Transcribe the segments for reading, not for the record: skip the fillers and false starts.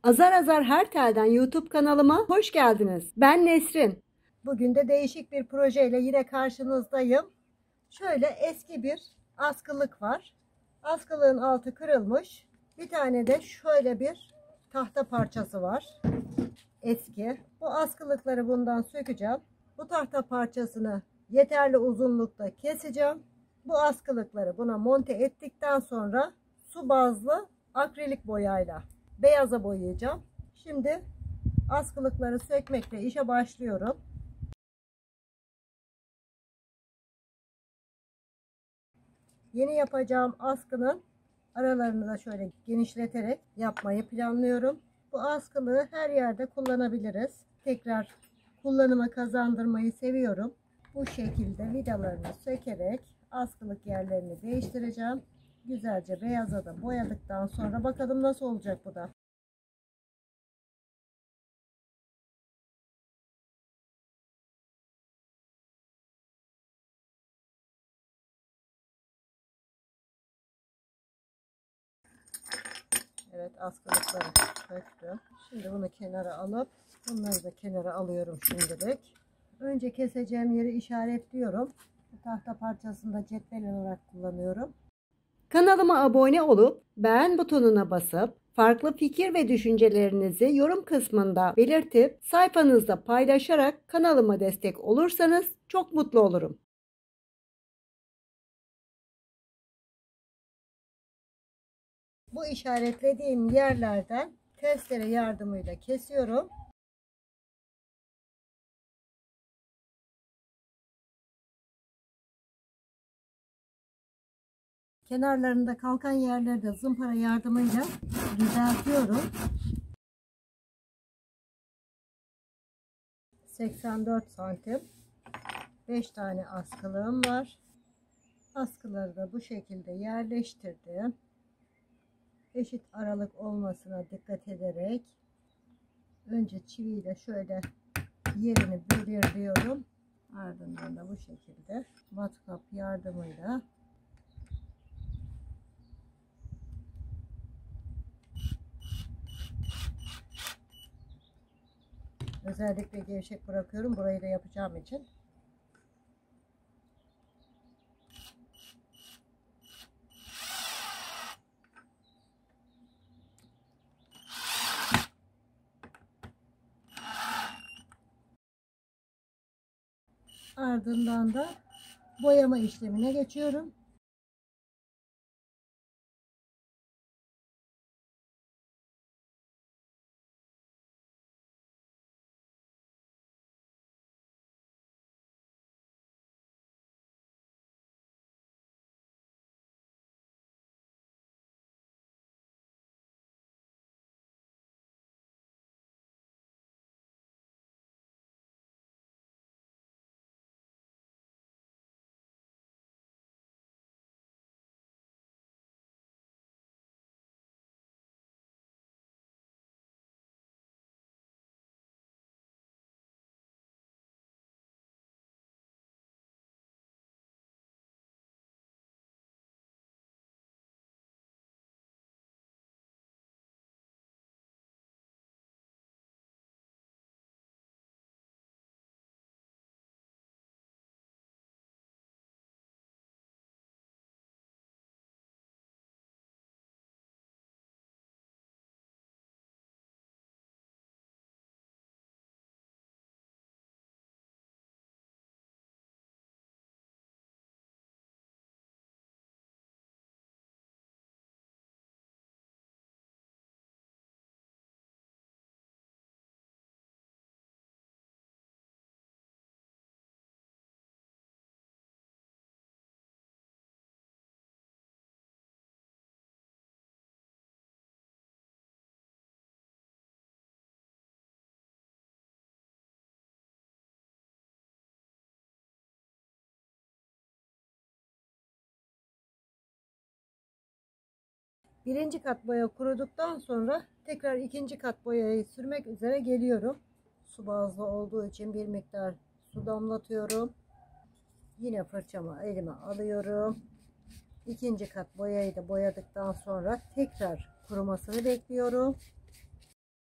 Azar Azar Her Telden YouTube kanalıma hoş geldiniz. Ben Nesrin. Bugün de değişik bir projeyle yine karşınızdayım. Şöyle eski bir askılık var. Askılığın altı kırılmış. Bir tane de şöyle bir tahta parçası var. Eski. Bu askılıkları bundan sökeceğim. Bu tahta parçasını yeterli uzunlukta keseceğim. Bu askılıkları buna monte ettikten sonra su bazlı akrilik boyayla beyaza boyayacağım. Şimdi askılıkları sökmekle işe başlıyorum. Yeni yapacağım askının aralarını da şöyle genişleterek yapmayı planlıyorum. Bu askılığı her yerde kullanabiliriz. Tekrar kullanıma kazandırmayı seviyorum. Bu şekilde vidalarını sökerek askılık yerlerini değiştireceğim. Güzelce beyaza da boyadıktan sonra bakalım nasıl olacak bu da. Evet, askılıkları söktüm. Şimdi bunu kenara alıp bunları da kenara alıyorum şimdilik. Önce keseceğim yeri işaretliyorum. Bu tahta parçasını da cetvel olarak kullanıyorum. Kanalıma abone olup beğen butonuna basıp farklı fikir ve düşüncelerinizi yorum kısmında belirtip sayfanızda paylaşarak kanalıma destek olursanız çok mutlu olurum. Bu işaretlediğim yerlerden testere yardımıyla kesiyorum. Kenarlarında kalkan yerleri de zımpara yardımıyla düzeltiyorum. 84 santim 5 tane askılığım var. Askıları da bu şekilde yerleştirdim. Eşit aralık olmasına dikkat ederek önce çiviyle şöyle yerini belirliyorum. Ardından da bu şekilde matkap yardımıyla özellikle gevşek bırakıyorum burayı da yapacağım için. Ardından da boyama işlemine geçiyorum. Birinci kat boya kuruduktan sonra tekrar ikinci kat boyayı sürmek üzere geliyorum. Su bazlı olduğu için bir miktar su damlatıyorum. Yine fırçamı elime alıyorum. İkinci kat boyayı da boyadıktan sonra tekrar kurumasını bekliyorum.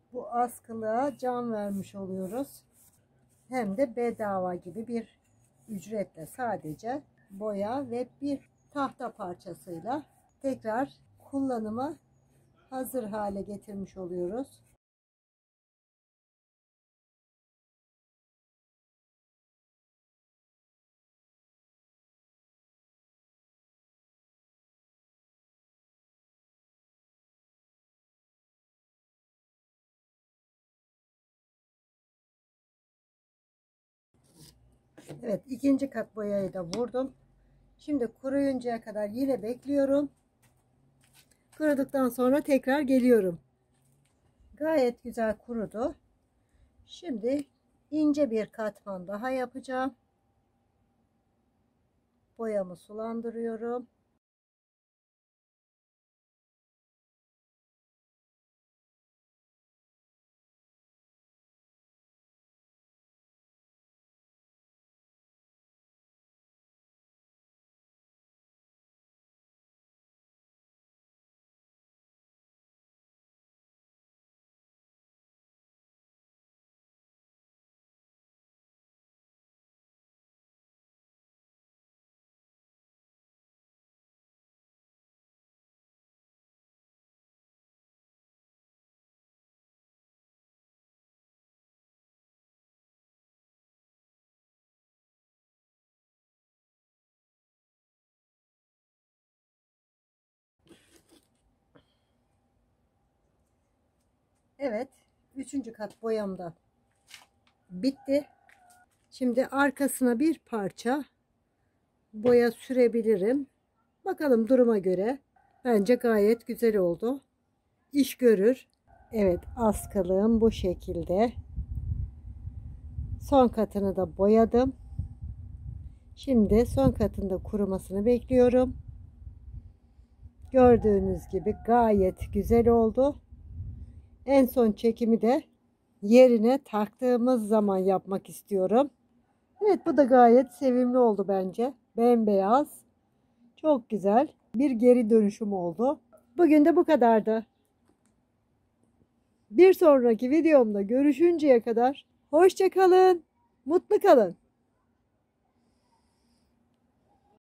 Bu askılığa can vermiş oluyoruz. Hem de bedava gibi bir ücretle, sadece boya ve bir tahta parçasıyla tekrar kullanıma hazır hale getirmiş oluyoruz. Evet, ikinci kat boyayı da vurdum. Şimdi kuruyuncaya kadar yine bekliyorum. Kuruduktan sonra tekrar geliyorum. Gayet güzel kurudu. Şimdi ince bir katman daha yapacağım. Boyamı sulandırıyorum. Evet, üçüncü kat boyam da bitti. Şimdi arkasına bir parça boya sürebilirim. Bakalım duruma göre. Bence gayet güzel oldu. İş görür. Evet, askılığım bu şekilde. Son katını da boyadım. Şimdi son katında kurumasını bekliyorum. Gördüğünüz gibi gayet güzel oldu. En son çekimi de yerine taktığımız zaman yapmak istiyorum. Evet, bu da gayet sevimli oldu bence. Bembeyaz. Çok güzel. Bir geri dönüşüm oldu. Bugün de bu kadardı. Bir sonraki videomda görüşünceye kadar hoşça kalın. Mutlu kalın.